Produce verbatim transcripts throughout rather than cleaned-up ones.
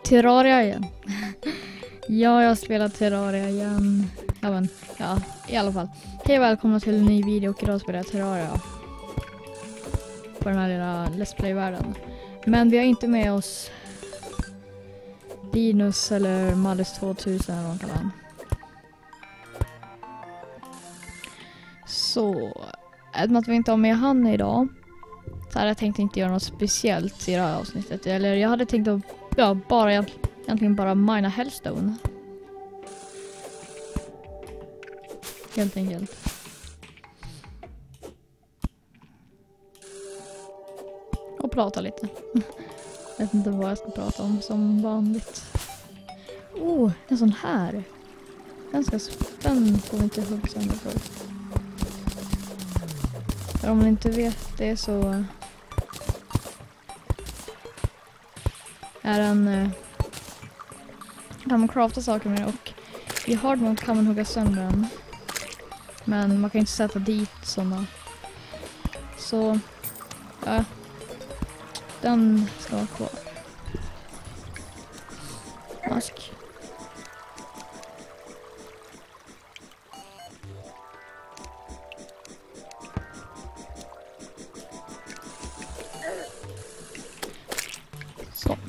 Terraria igen. Ja, jag har spelat Terraria igen. Ja, men, ja, i alla fall. Hej, välkomna till en ny video och idag spelar jag Terraria. På den här lilla Let's Play-världen. Men vi har inte med oss Linus eller Mallis tvåtusen eller vad man kallar han. Så, även att vi inte har med han idag, så hade jag tänkt inte göra något speciellt i det här avsnittet. Eller jag hade tänkt att ja, bara, egentligen bara mina Hellstone. Helt enkelt. Och prata lite. Jag vet inte vad jag ska prata om som vanligt. Oh, en sån här. Den ska den får vi inte hugga sönder för. För om man inte vet det så är den eh, kan man crafta saker med, och i hard mode kan man hugga sönder den. Men man kan inte sätta dit sådana. Så ja, den ska vara kvar. Mask. Så.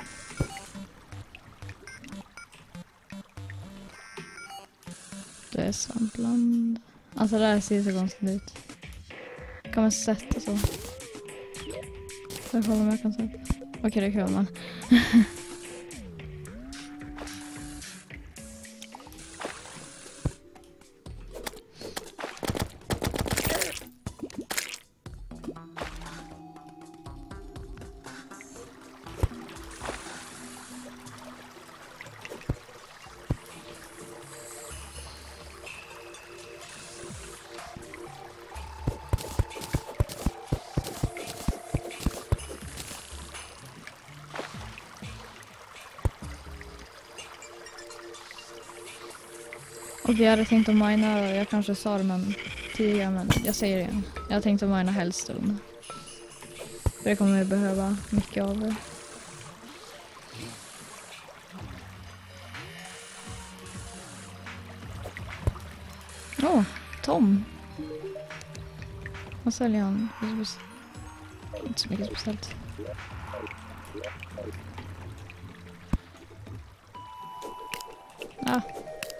Det är svampland. Alltså det här ser så konstigt ut. Kan man sätta så? Jag kollar om jag kan sätta. Okej, okay, det kan man. Och jag hade tänkt att mina, jag kanske sa det men tidigare, men jag säger det igen. Jag hade tänkt att mina Hellstone. För det kommer jag behöva mycket av det. Åh, oh, Tom. Vad säljer han? Inte så mycket speciellt. Ah.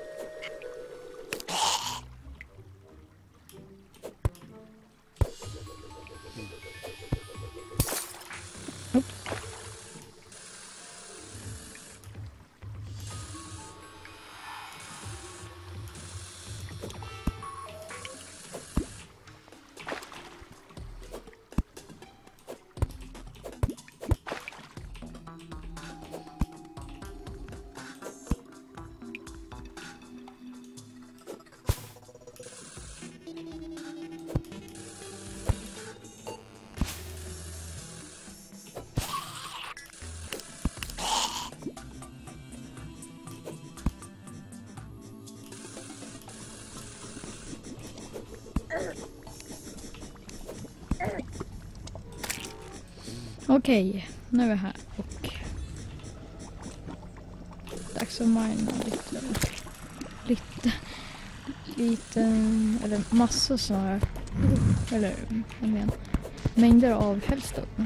Okej, okay, nu är vi här och dags att mina lite, lite, lite, eller massor snarare, eller jag menar, mängder av Hellstone.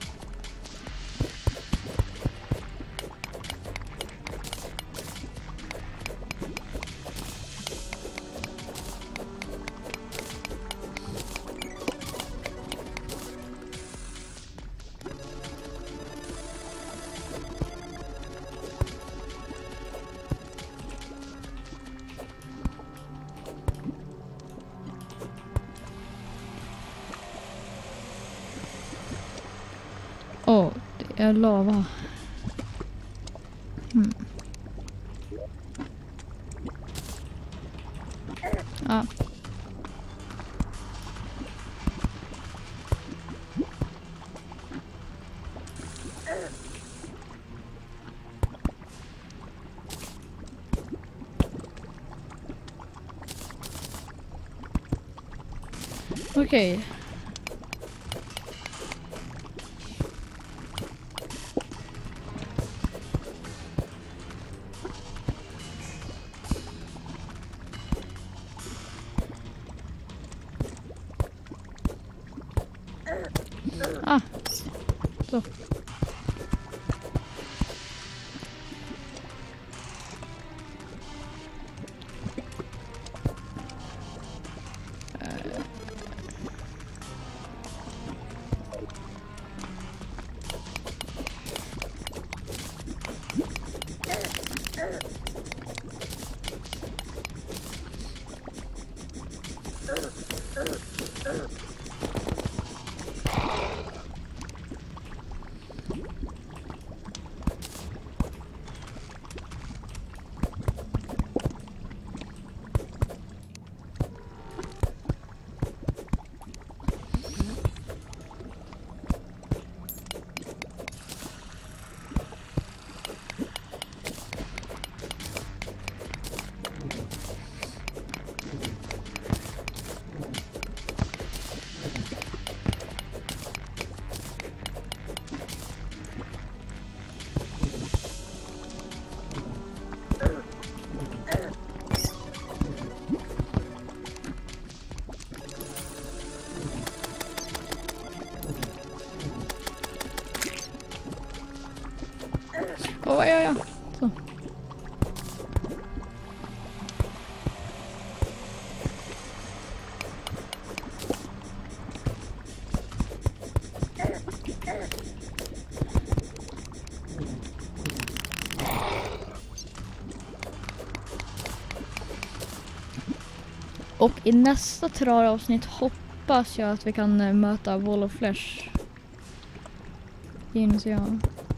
Åh, oh, det är lava. Hmm. Ah. Okej. Okay. Så. Åh, vad gör jag? Så. Och i nästa traravsnitt hoppas jag att vi kan äh, möta Wall of Flesh. Inser jag.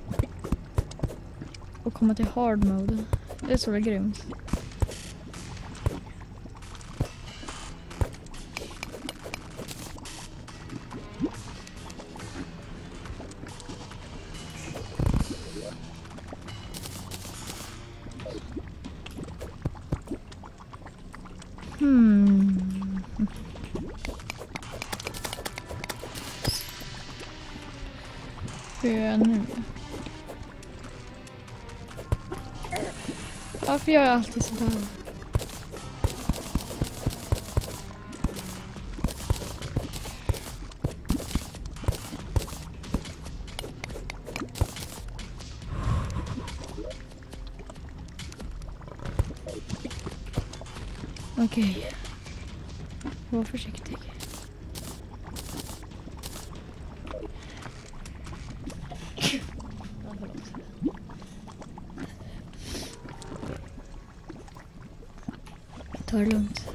Och komma till hard mode. Det är så det är grymt. Hmm. Hur är jag nu? Varför gör jag alltid sådär? Okej. Okay. Var försiktig. Ta det lugnt.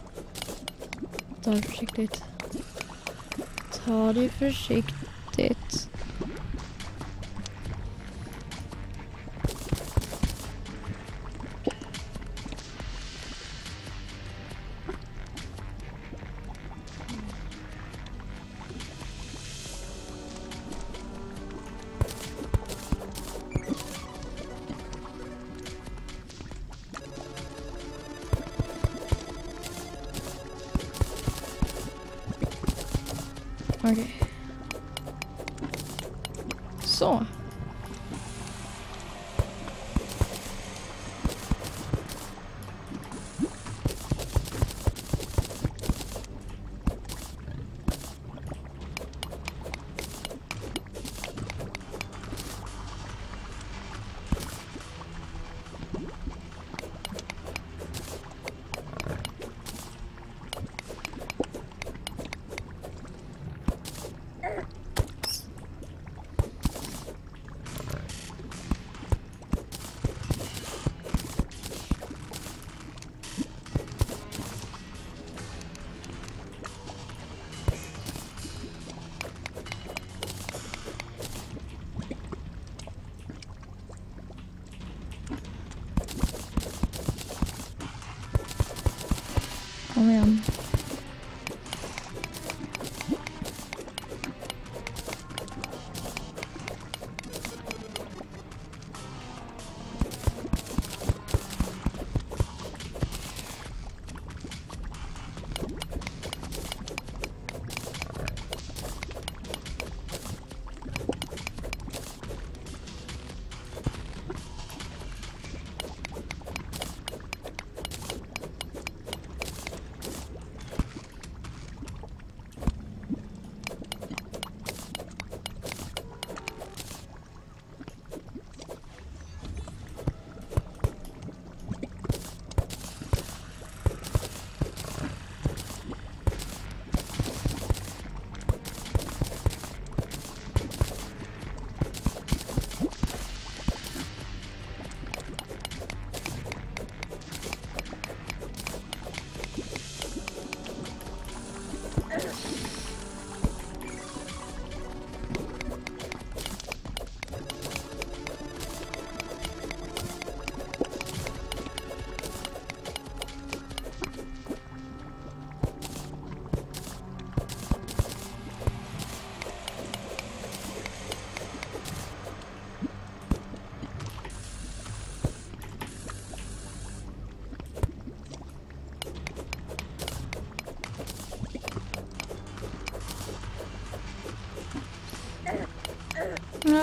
Ta det försiktigt. Ta det försiktigt. Okej. Okay. Så.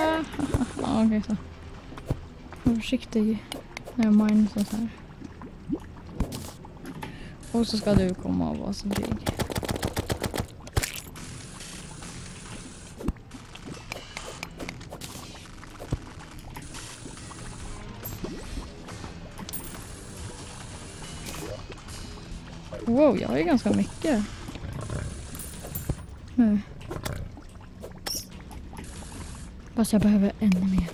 Ja, okej så. Var försiktig när jag miner sånt här. Och så ska du komma och vara så big. Wow, jag har ju ganska mycket. Nu. Fast jag behöver ännu mer.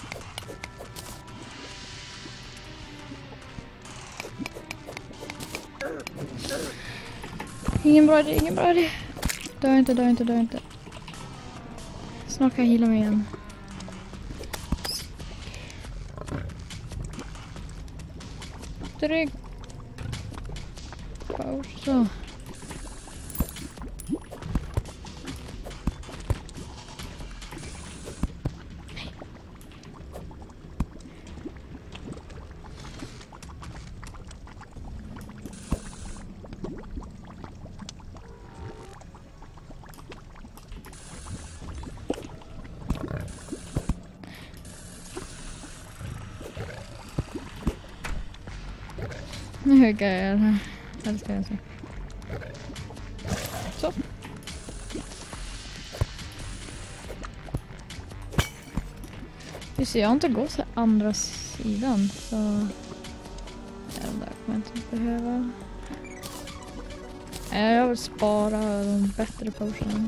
Ingen bra idé, ingen bra idé. Dör inte, dör inte, dör inte. Snart kan jag heala mig igen. Dryg. Så. Nu kan jag göra det ska jag se. Så. Just det, jag har inte gått till andra sidan så ja, de där kommer jag inte behöva. Jag vill spara de bättre potionen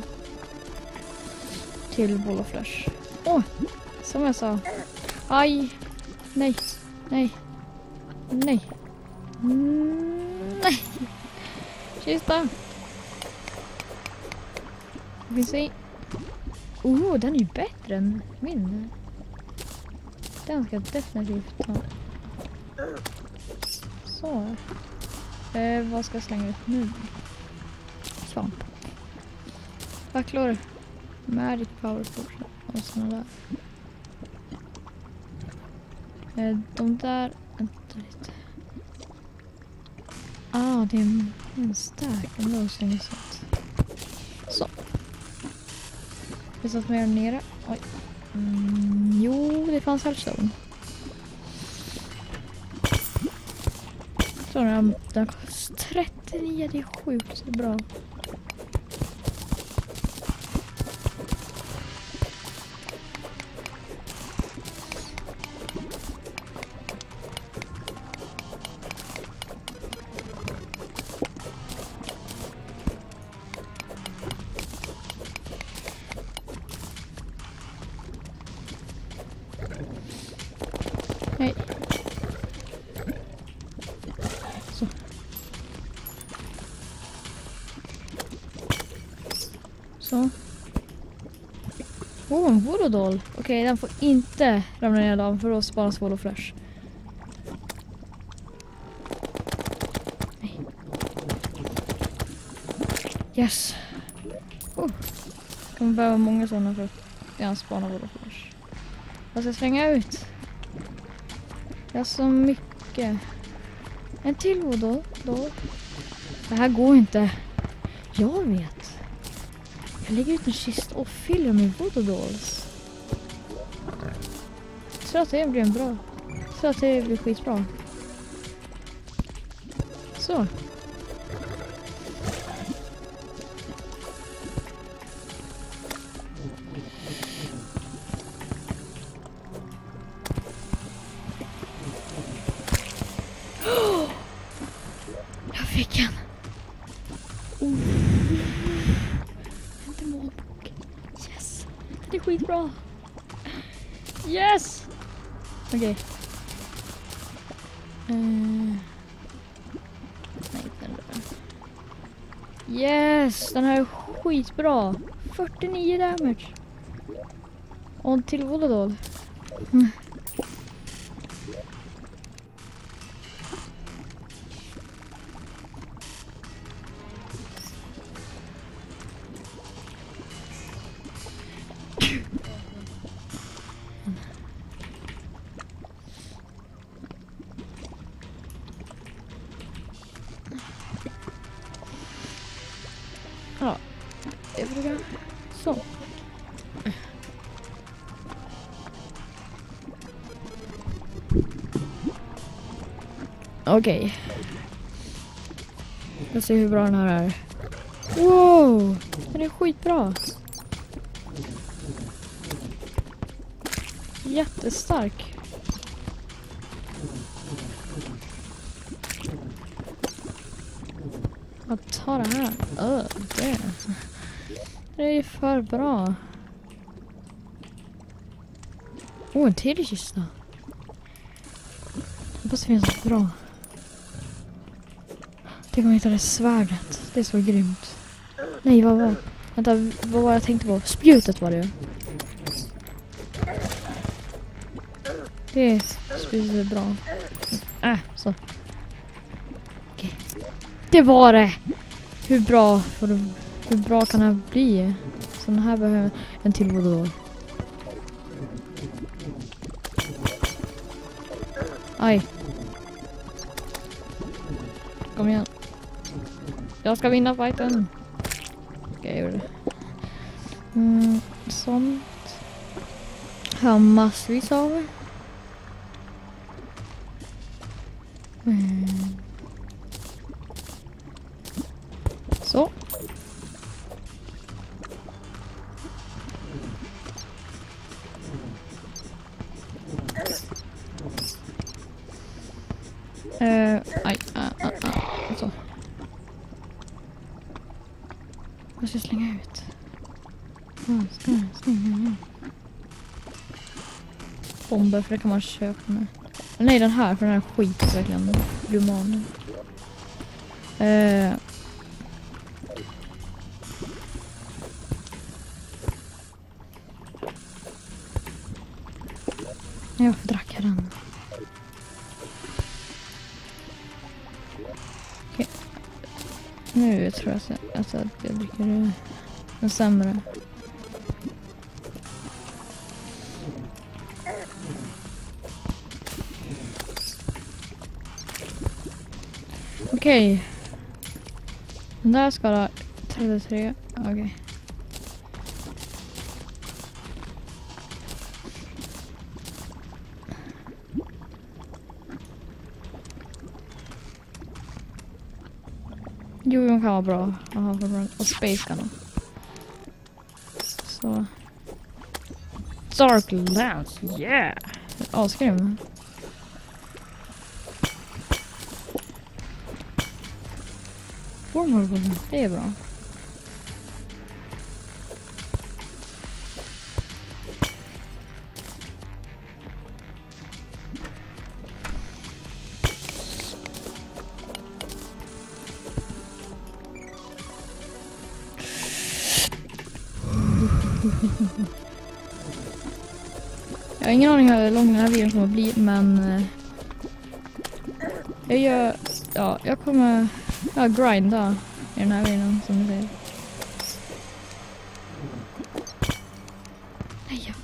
till boll och flash. Åh, oh, som jag sa. Aj, nej, nej, nej. Mm, nej. Kista. Vi ser. Oh, den är ju bättre än min. Den ska definitivt ta. Så. Eh, vad ska jag slänga ut nu? Svamp. Facklor. Magic power potion. Och såna där. Eh, de där. Vänta lite. Ah, det är en, en stack. En låsning sånt. Så. Det satt mer nere. Oj. Mm, jo, det fanns hellstone. Så den, den kostar trettionio. Det är sjukt bra. Nej. Så. Så. Åh, oh, en voodoo-doll. Okej, okay, den får inte ramla ner av för att spara svål och flash. Nej. Yes. Oh. Kommer behöva många sådana för att jag spanar svål och flash. Vad ska jag slänga ut? Jag har så mycket. En till voodoo då. Det här går inte. Jag vet. Jag lägger ut en kist och fyller med voodoo dolls. Så att det blir en bra. Så att det blir skitbra. Så. Jag fick en. Oh. En demonbok. Yes. Det är skitbra. Yes. Okej. Okay. Uh. Nej, den där. Yes. Den här är skitbra. fyrtionio damage. Och en till voodoo. Mm. Ja, det är bra. Så. Okej. Okay. Jag ser hur bra den här är. Wow! Den är skitbra. Jättestark. Att ta det här. Öh, det. Det är för bra. Åh, en till kista. Hoppas det finns något bra. Tänk om jag hittar det svärdet. Det är så grymt. Nej, vad var... Vänta, vad var jag tänkte på? Spjutet var det. Det spjutet är bra. Äh, så. Okej. Det var det! Hur bra, för det, hur bra kan det här bli? Så den här behöver en till voodoo. Aj. Kom igen. Jag ska vinna fighten. Okej, jag gjorde det. Mm, sånt. Här massvis av. Mm. Så. Uh, aj, uh, uh, uh. Så. Jag ska slänga ut. Mm, ska jag slänga ut. Bomber, för det kan man köpa med. Nej, den här, för den här skit verkligen. Roman. Uh. Jag får dracka den. Okej. Nu tror jag att, alltså, att jag dricker den sämre. Okej. Den där ska ha trettiotre. Okej. Okay. Jo, de kan vara bra. Aha, bra. Och Space kan de. Så. Dark Lance, yeah! Asgrym. Formorgon, det är bra. Jag har ingen aning hur lång den här videon kommer att bli, men eh, jag gör, ja, jag kommer ja, grinda i den här videon, som ni säger. Nej, ja.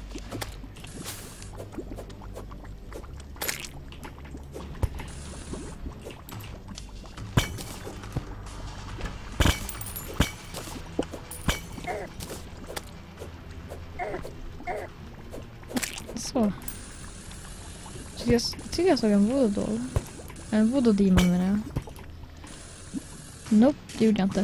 Så. Så jag tycker jag såg en voodoo. En voodoo demon menar jag. Nope, det gjorde jag inte.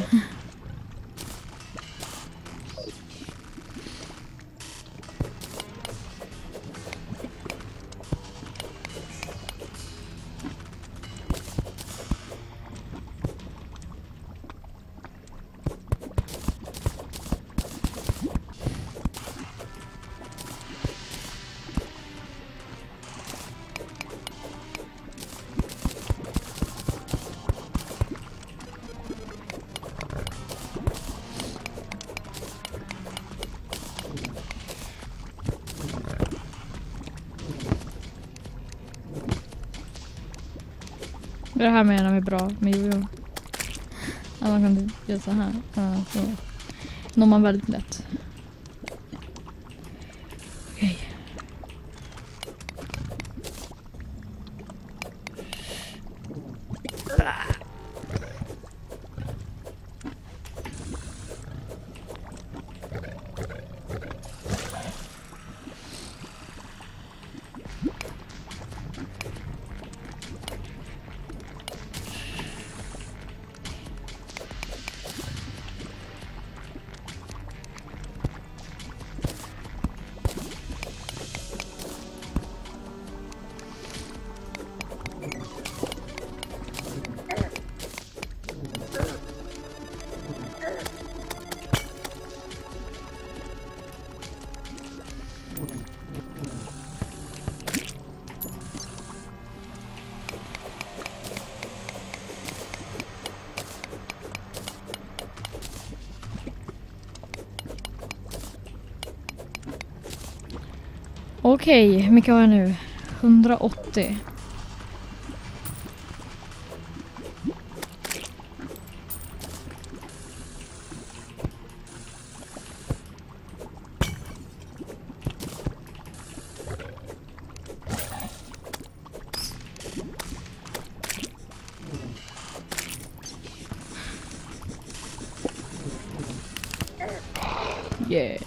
Det här menar vi bra med jojo. Ja, man kan göra så här. Ja, så når man väldigt lätt. Okej. Okej, hur mycket har jag nu? hundraåttio. Yeah.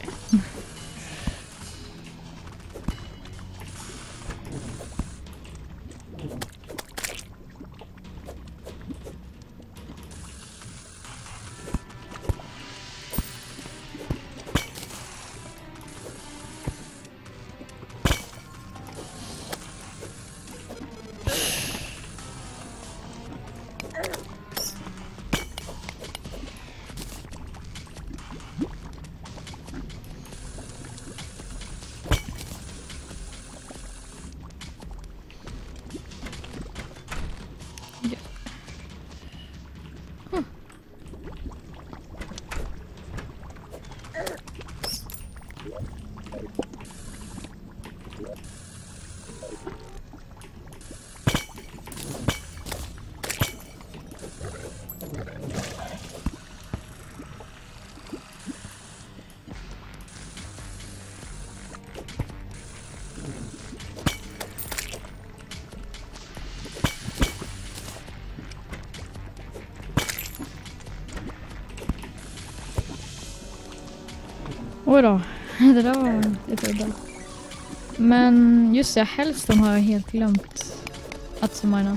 Oj då, det där var lite udda. Men just det, hälften har jag helt glömt att mina.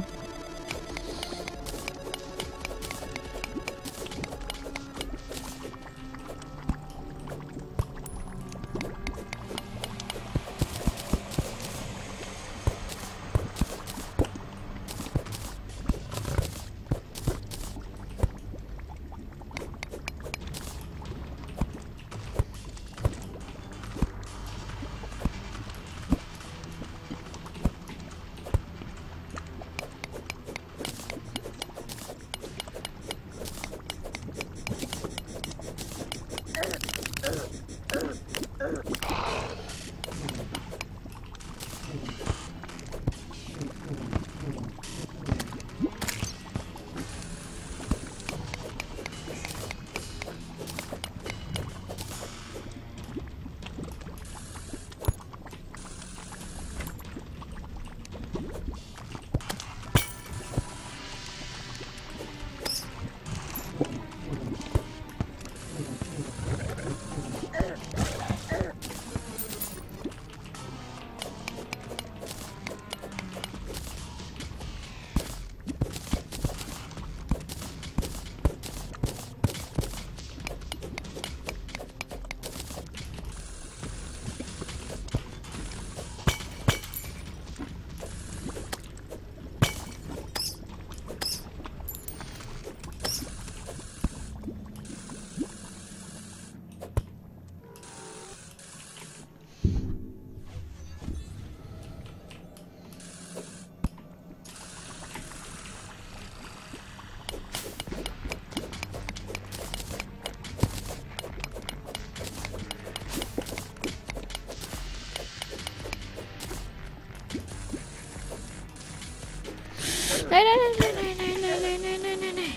Nej, nej, nej, nej, nej, nej, nej, nej, nej, nej, nej.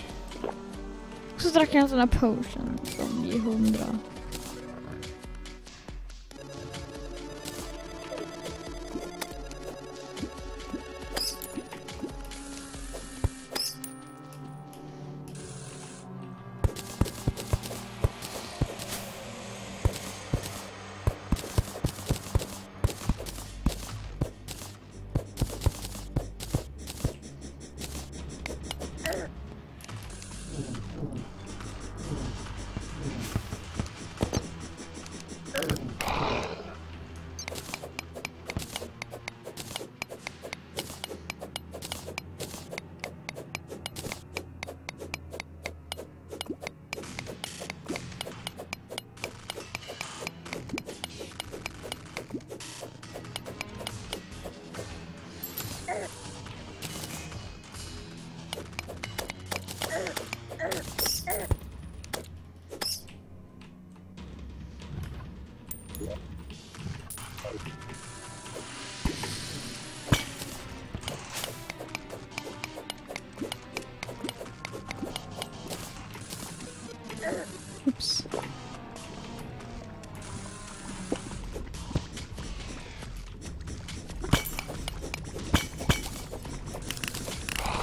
Så drack jag en sån här potion som ger hundra.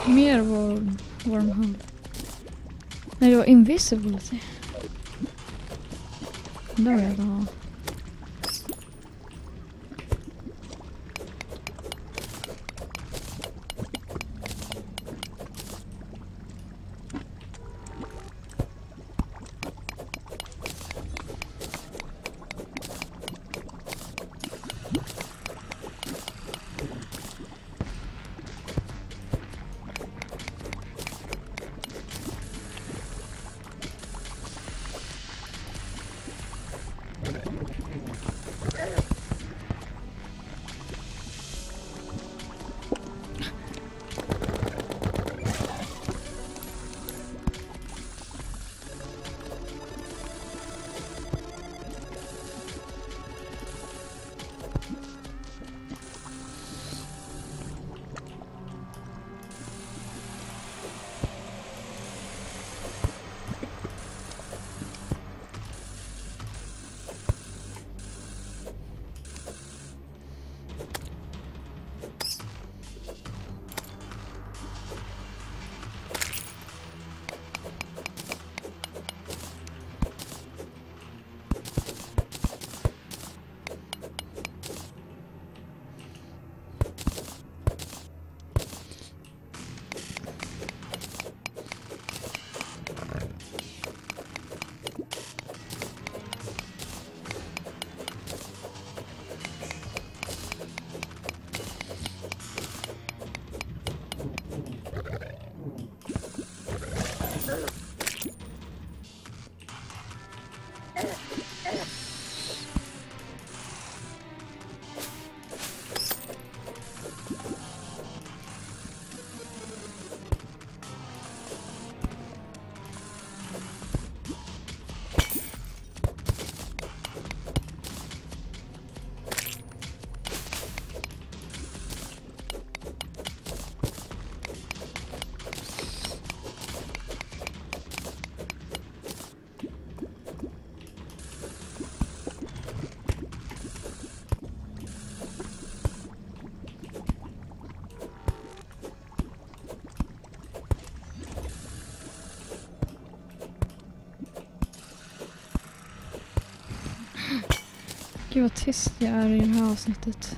mer vad vad de hade. Nej, det var invisibility. Det vill jag ha. Gud vad tyst jag är i det här avsnittet.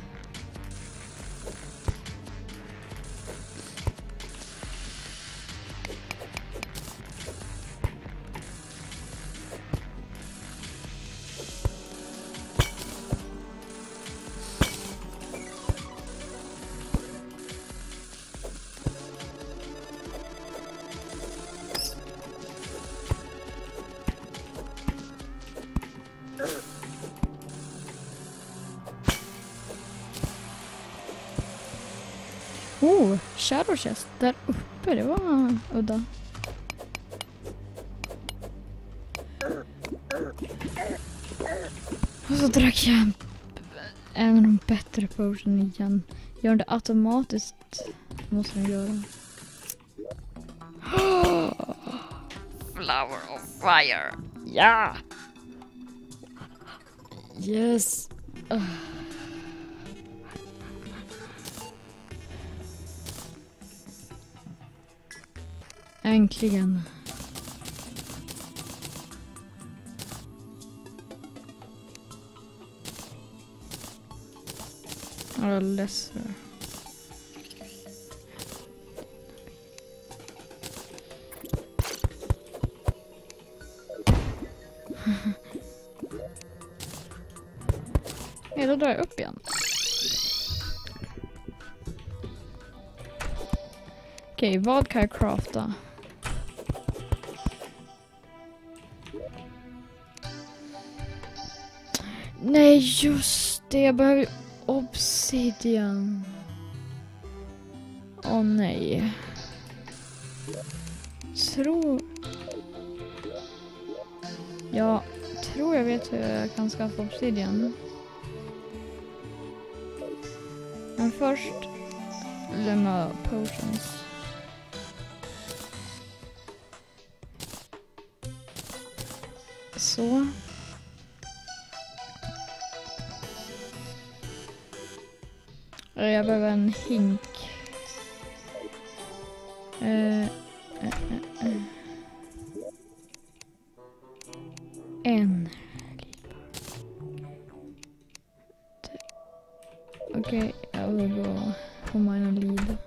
Oh, Shadow Chest där uppe, det var udda. Och så drack jag en av de bättre potion igen. Gör det automatiskt, måste jag göra. Flower of fire. Ja. Yes. Uh. Äntligen. Jag är ledsen. Ja, då drar jag upp igen. Okej, vad kan jag crafta? Nej, just det. Jag behöver ju obsidian. Åh nej. Tror... Jag tror jag vet hur jag kan skaffa obsidian. Men först lämna potions. Så. Jag behöver en hink. Eh, eh, eh, eh. En. Okej, okay, jag vill gå på mina liv.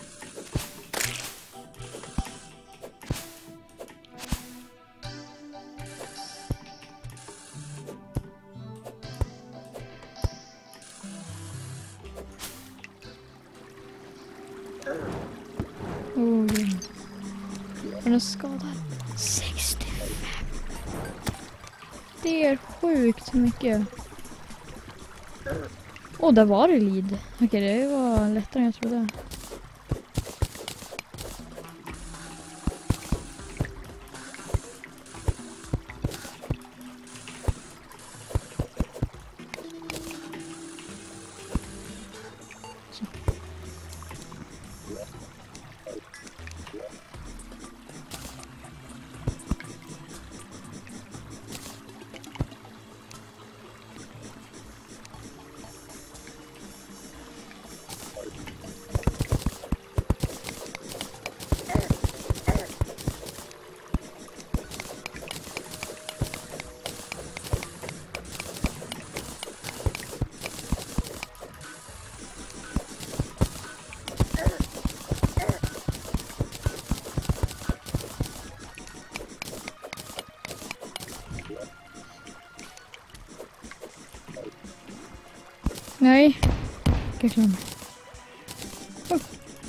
Oh, den är skadad. sextiofem. Det är sjukt mycket. Åh, oh, där var det lead. Okej, okay, det var lättare än jag trodde. Nej. Kanske inte. Oh.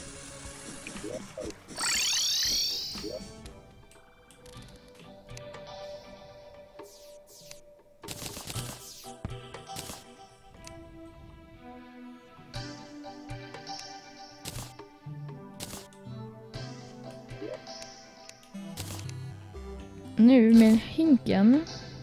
Nu med hinken.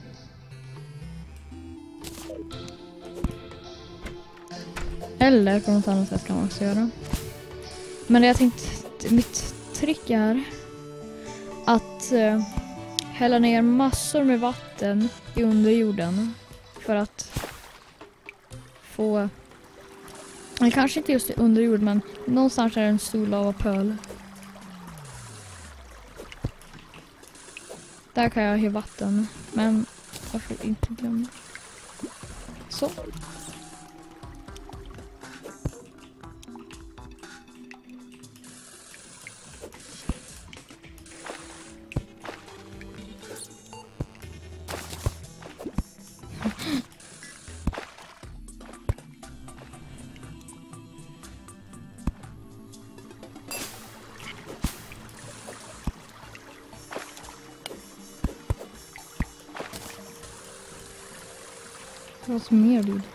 Eller på något annat sätt kan man också göra. Men jag tänkte, mitt trick är att uh, hälla ner massor med vatten i underjorden för att få, eller kanske inte just i underjord, men någonstans är det en stor lavapöl. Där kan jag ha vatten, men jag får inte glömma. Så. Det var så mer vid.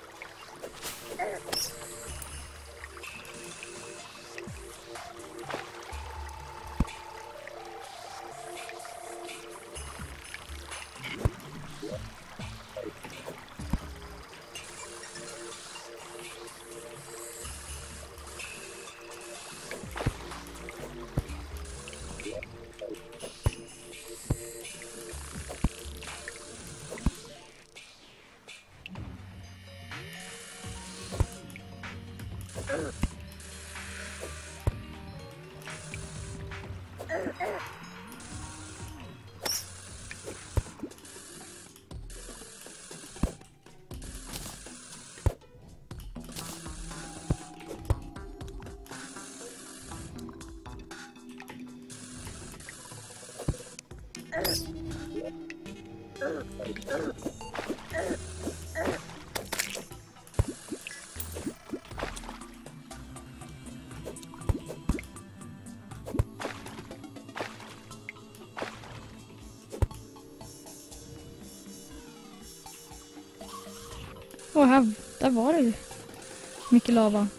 Och här, där var det mycket lava.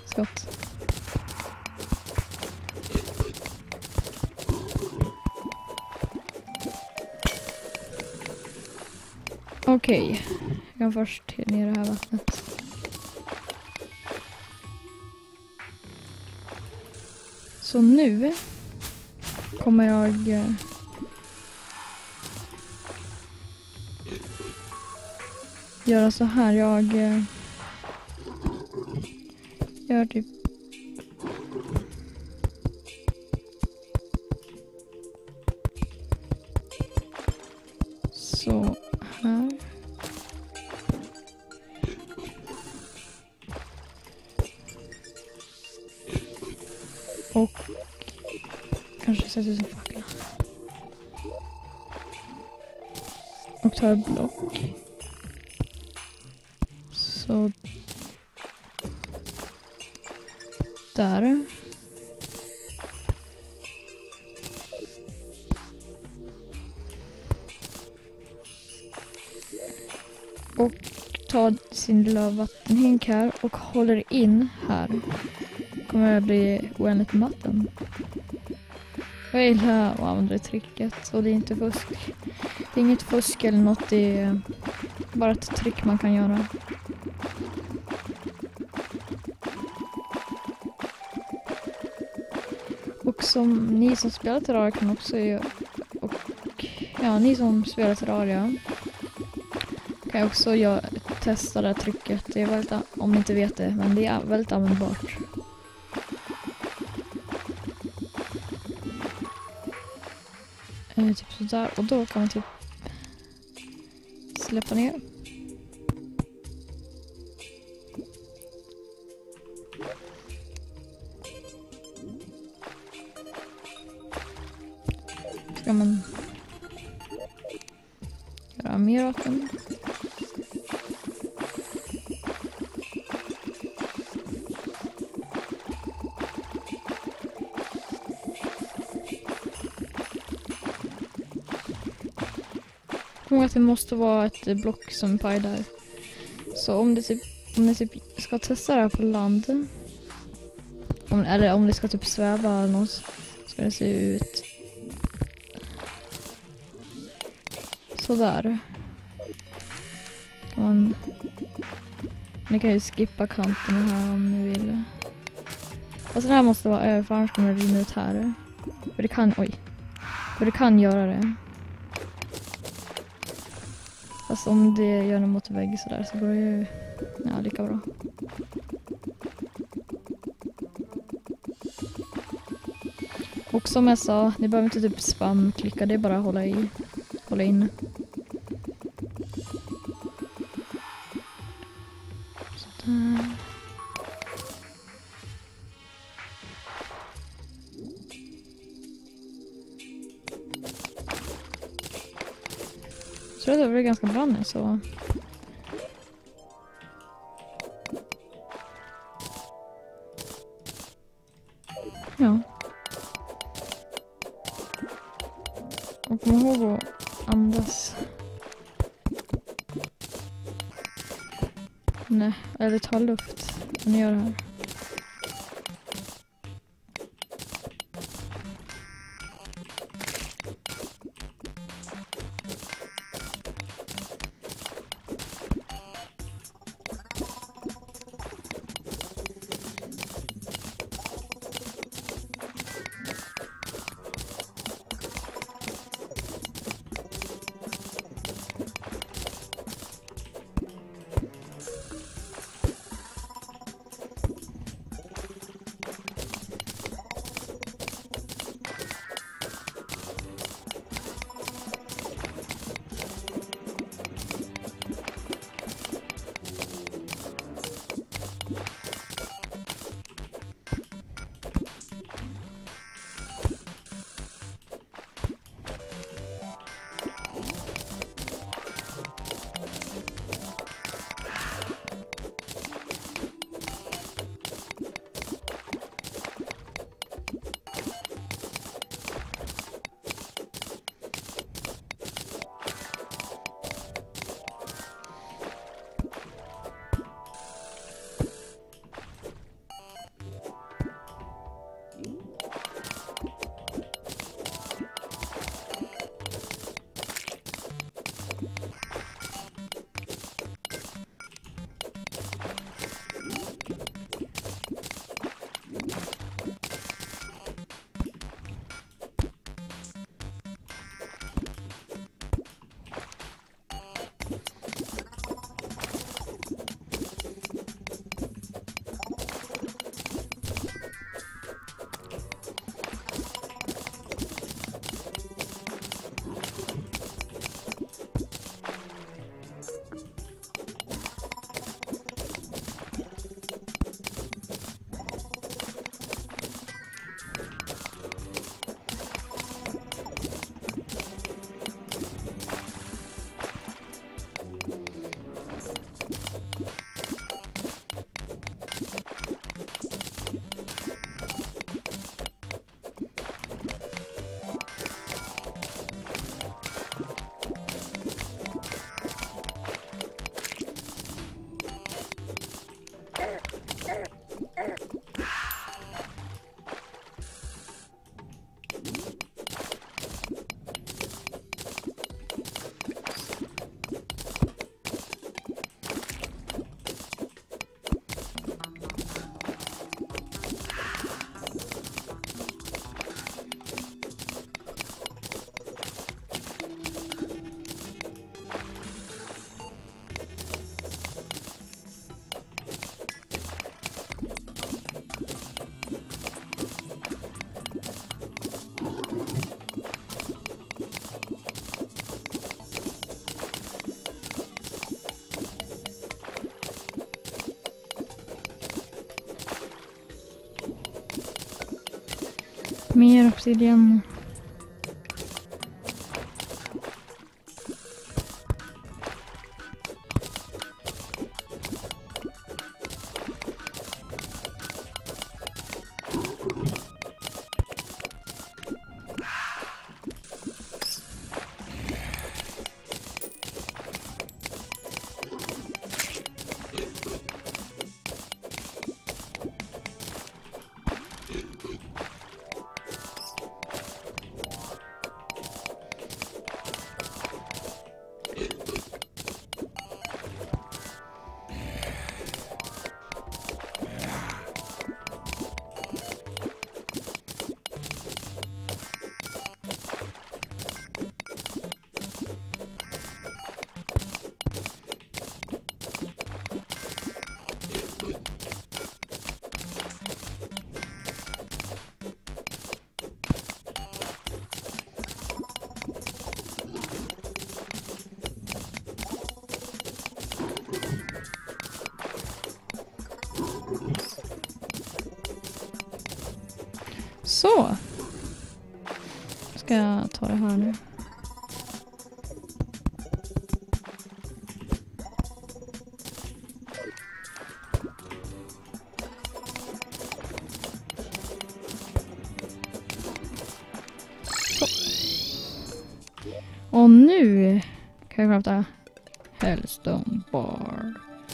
skott. Okej, okay. Jag kan först till ner det här vattnet. Så nu kommer jag eh, göra så här. Jag eh, gör typ så här. Och kanske sätter som fackla. Och tar ett block. Så där. Och tar sin lilla vattenhink här och håller in här. Kommer det bli oändligt med vatten. Jag gillar att använda tricket och det är inte fusk. Det är inget fusk eller något, det är bara ett trick man kan göra. Och som ni som spelar Terraria kan också göra, och ja, ni som spelar Terraria kan också göra, testa det här tricket. Det är väldigt, om ni inte vet det, men det är väldigt användbart. Eh, typ sådär, och då kan man typ släppa ner. Ska man göra mer vatten. Kom ihåg att det måste vara ett block som paj där. Så om det typ, om ni typ ska testa det här på land, om, eller om det ska typ sväva eller något, ska det se ut sådär. Man, ni kan ju skippa kanten här om ni vill. Alltså det här måste vara över, för annars kommer det rinna ut här. För det kan, oj. För det kan göra det. Fast om det gör något mot vägg sådär så går det ju, ja, lika bra. Och som jag sa, ni behöver inte typ spam-klicka, det är bara att hålla i, hålla in. Sådär. Jag tror att det blir ganska bra nu, så ja. Och kom ihåg att andas. Nej, eller ta luft när ni gör det här. Mer obsidian. Så. Ska jag ta det här nu. Så. Och nu kan jag crafta Hellstone bar.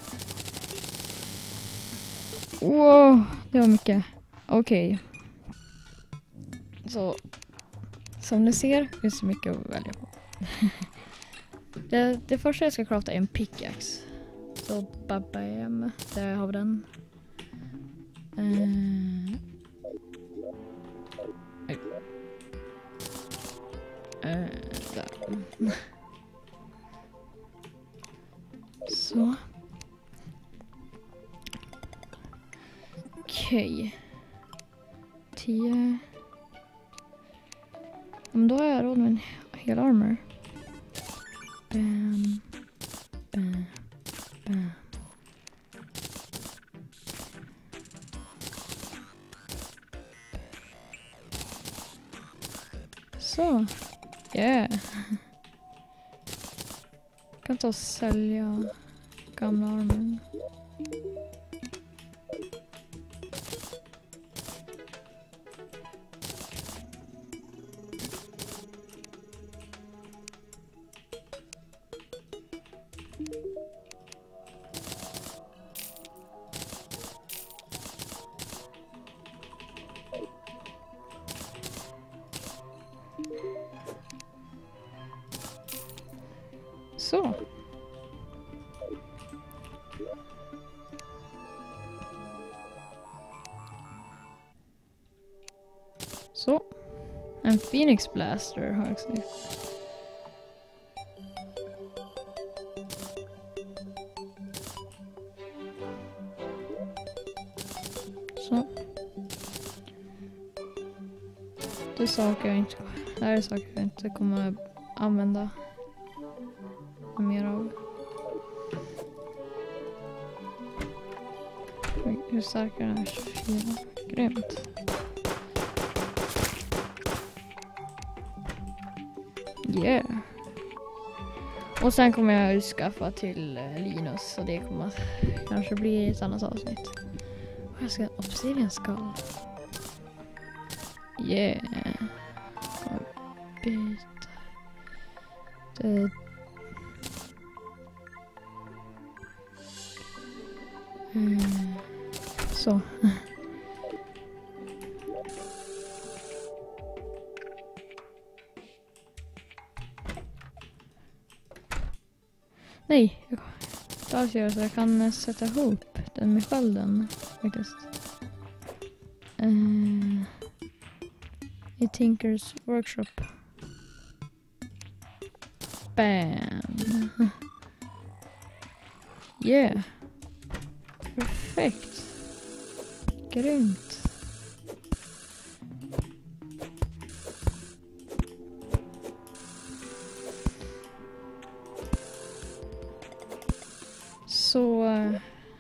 Wow, det var mycket. Okej. Okay. Så som ni ser finns det mycket att välja på. det, det första jag ska crafta är en pickaxe. Så babam, där har vi den. Uh, uh, där. Så. Okej. Okay. Tio. Men då har jag råd med en hel armor. Bam, bam, bam. Så. Yeah. Jag kan ta och sälja gamla armor. Så. Så. En Phoenix Blaster har jag också. Så. Det är saker jag inte, det här är saker jag inte kommer använda mer av. Hur stark är den här? tjugofyra. Grymt. Yeah. Och sen kommer jag att skaffa till Linus, så det kommer att kanske bli ett annat avsnitt. Och jag ska obsidian skal. Yeah. Byta. Det. Mm. Så. Nej, jag tar så jag kan sätta ihop den med skölden faktiskt. Uh, I Tinkers Workshop. Bam. Yeah. Perfekt. Grymt. Så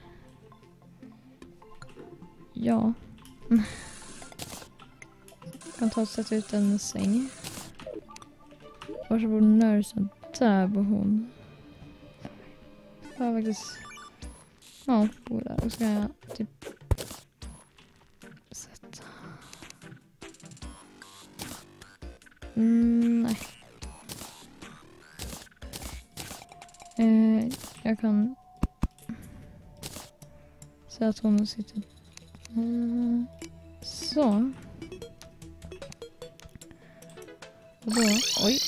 ja. kan ta och sätta ut en säng. Var så bor nursen? Där bor hon. Jag har faktiskt... Ja, bor där. Och så kan jag typ... sätta... Mm, nej. Eh, jag kan... Så att hon sitter... Mm, så. Och då... Oj.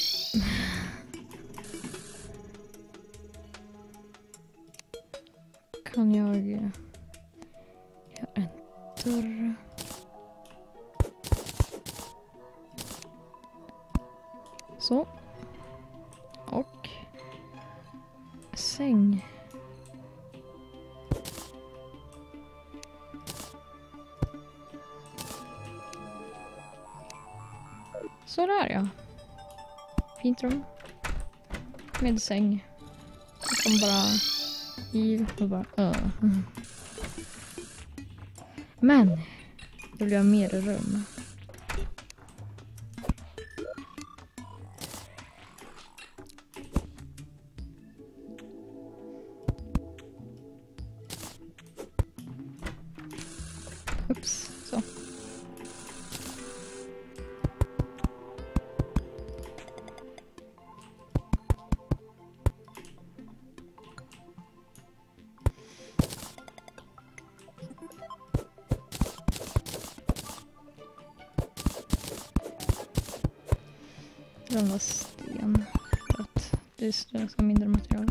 Kan jag göra en dörr. Så. Och säng. Så där, ja. Fint rum. Med säng. Som bara i och bara uh. mm. Men jag vill ha mer rum. Ups, så. Den var sten. För att det är ganska mindre material.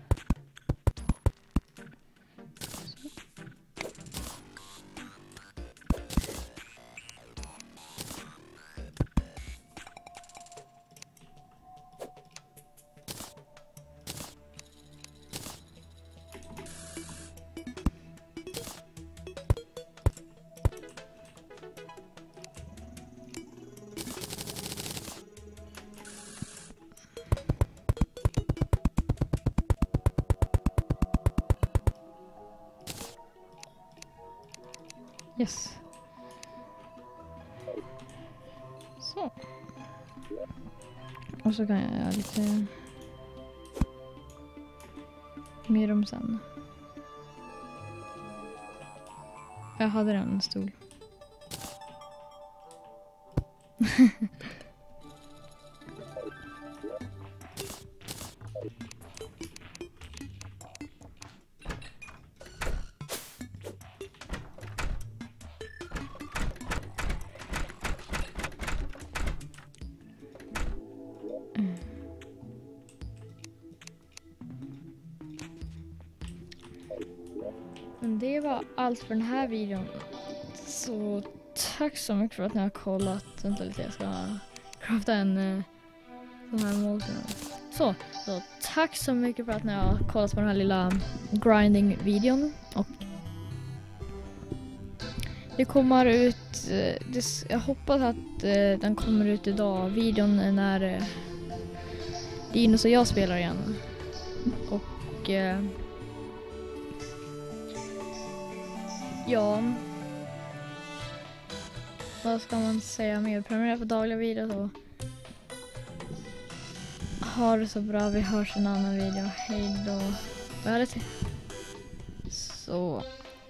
Yes. Så. Och så kan jag göra lite mer rum sen. Jag hade en stol. Men det var allt för den här videon. Så tack så mycket för att ni har kollat. Vänta lite, jag ska crafta en uh, sån här motor. Så, så tack så mycket för att ni har kollat på den här lilla grinding-videon. Och det kommer ut, uh, det, jag hoppas att uh, den kommer ut idag. Videon är när uh, Linus och jag spelar igen. Och... Uh, Ja, vad ska man säga mer? Prenumerera på dagliga videos och ha det så bra. Vi hörs i en annan video. Hej då. Vad är det till? Så.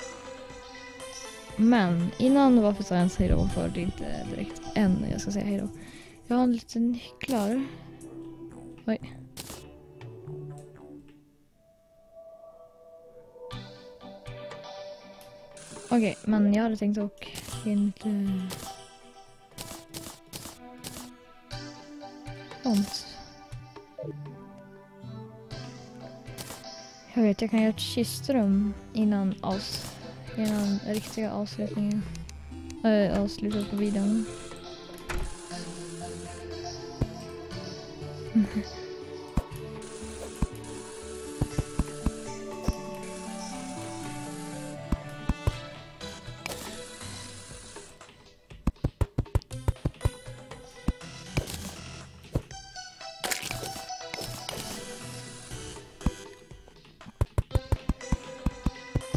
Men innan varför sa jag ens hej då? För det är inte direkt än jag ska säga hej då. Jag har en liten nycklar. Oj. Okej, okay, men jag hade tänkt att inte... Sånt. Jag vet, jag kan göra ett kistrum innan, avs... innan riktiga avslutningen. Äh, avslutet på videon.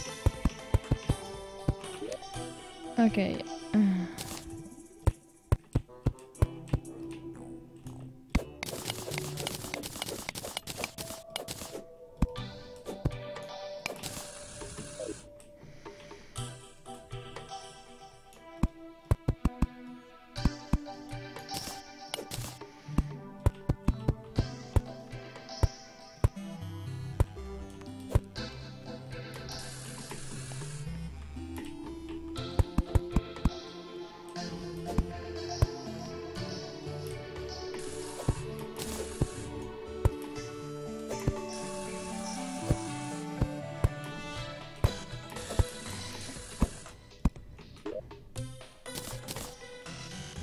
Okej. Okay.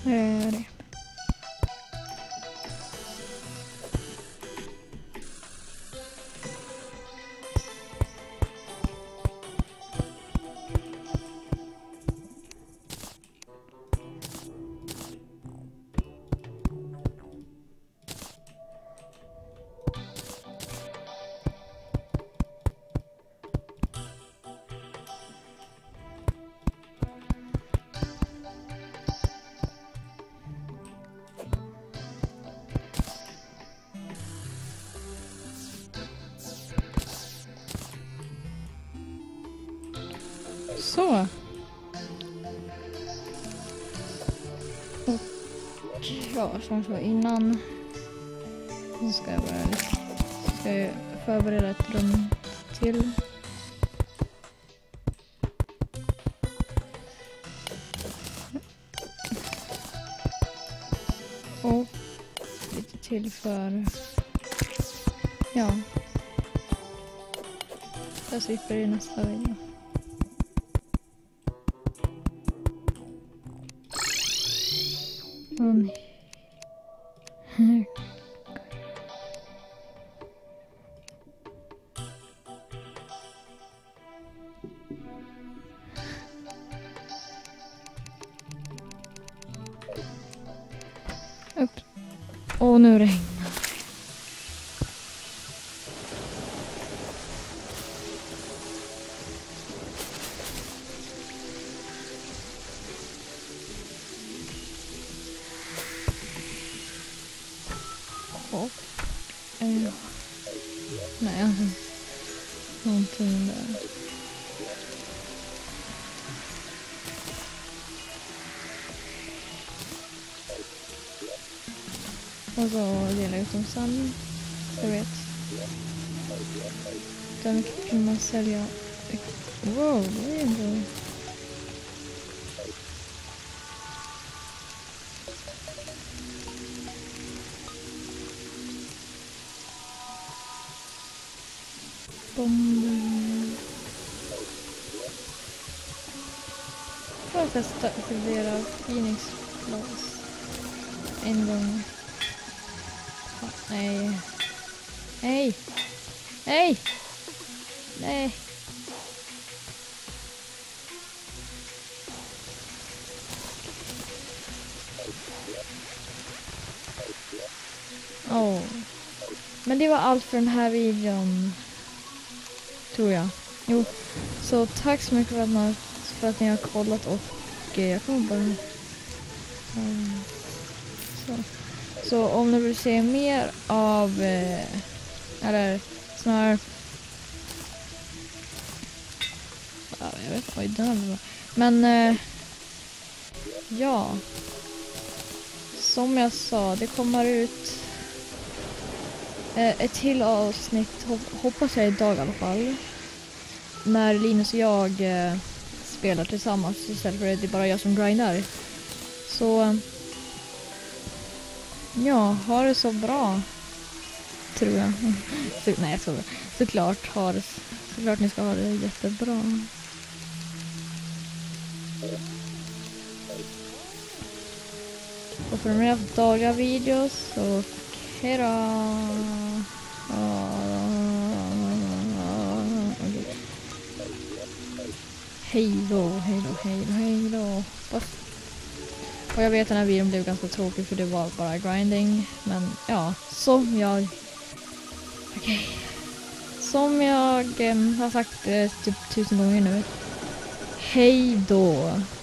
Eh, det. Så. Och ja, som så innan så ska jag bara så ska jag förbereda ett rum till. Och lite till för ja. Jag slipper i nästa video. Mm. Upp. Och nu regnar. Och eh, nej, alltså någonting där. Och så dela ut dem sen. Jag vet. Hur mycket kan man sälja? Wow, det är ändå... Bomber. Jag får testa att aktivera Phoenix Plus en gång. Ah, nej. Nej. Nej. Nej. Åh. Oh. Men det var allt för den här videon. Tror jag. Jo. Så tack så mycket för att, man, för att ni har kollat och eh, jag kommer bara... Um, så. Så om ni vill se mer av eh, eller snarare ja, jag vet inte vad det var. Men eh, ja, som jag sa, det kommer ut eh, ett till avsnitt, hoppas jag idag i alla fall, när Linus och jag eh, spelar tillsammans istället för att det är bara jag som grindar. Så ja, ha det så bra, tror jag. Så, nej, så, såklart, ha det, såklart ni ska ha det jättebra. Och för mer dagliga videos, så hej då! Hej då, hej då, hej då, hej då. Och jag vet att den här videon blev ganska tråkig för det var bara grinding. Men ja, som jag... Okej. Okay. Som jag eh, har sagt eh, typ tusen gånger nu. Hej då!